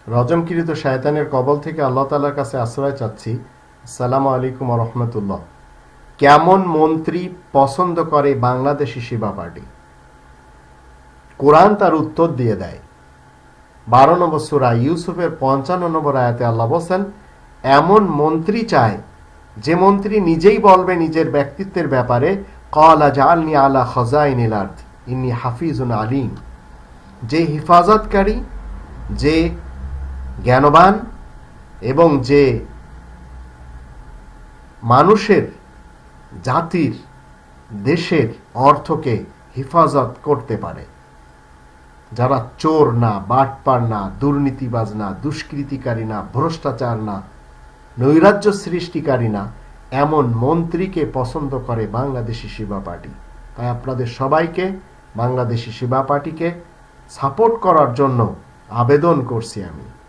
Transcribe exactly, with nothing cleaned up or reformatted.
রজমকৃত শয়তানের কবল থেকে আল্লাহ তাআলার কাছে আশ্রয় চাচ্ছি। আসসালামু আলাইকুম ওয়া রাহমাতুল্লাহ। কেমন মন্ত্রী পছন্দ করে বাংলাদেশি সেবা পার্টি? কোরআন তার উত্তর দিয়ে দেয়। বারো নম্বর সূরা ইউসুফের পঞ্চান্ন নম্বর আয়াতে আল্লাহ বলেন, এমন মন্ত্রী চায় যে মন্ত্রী নিজেই বলবে নিজের ব্যক্তিত্বের ব্যাপারে, ক্বালা জাআলনি আলা খাযাইনিল আরদ ইন্নী হাফিজুন আলীম, যে হিফাজতকারী, যে জ্ঞানবান এবং যে মানুষের, জাতির, দেশের অর্থকে হেফাজত করতে পারে, যারা চোর না, বাটপার না, দুর্নীতিবাজ না, দুষ্কৃতিকারী না, ভ্রষ্টাচার না, নৈরাজ্য সৃষ্টিকারী না, এমন মন্ত্রীকে পছন্দ করে বাংলাদেশি সেবা পার্টি। তাই আপনাদের সবাইকে বাংলাদেশি সেবা পার্টিকে সাপোর্ট করার জন্য আবেদন করছি আমি।